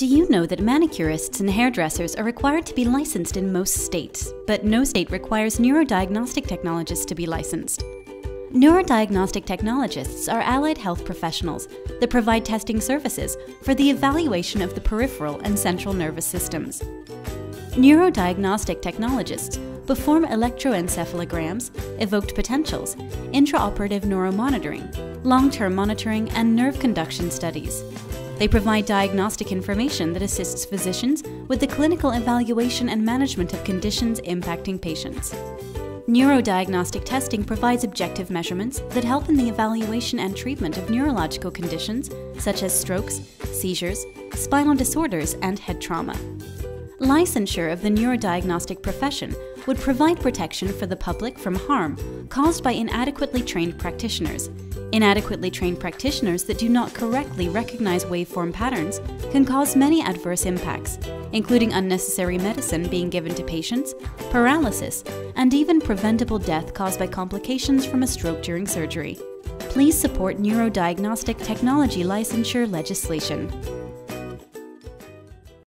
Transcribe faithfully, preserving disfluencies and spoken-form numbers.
Do you know that manicurists and hairdressers are required to be licensed in most states, but no state requires neurodiagnostic technologists to be licensed? Neurodiagnostic technologists are allied health professionals that provide testing services for the evaluation of the peripheral and central nervous systems. Neurodiagnostic technologists perform electroencephalograms, evoked potentials, intraoperative neuromonitoring, long-term monitoring, and nerve conduction studies. They provide diagnostic information that assists physicians with the clinical evaluation and management of conditions impacting patients. Neurodiagnostic testing provides objective measurements that help in the evaluation and treatment of neurological conditions such as strokes, seizures, spinal disorders, and head trauma. Licensure of the neurodiagnostic profession would provide protection for the public from harm caused by inadequately trained practitioners. Inadequately trained practitioners that do not correctly recognize waveform patterns can cause many adverse impacts, including unnecessary medicine being given to patients, paralysis, and even preventable death caused by complications from a stroke during surgery. Please support neurodiagnostic technology licensure legislation.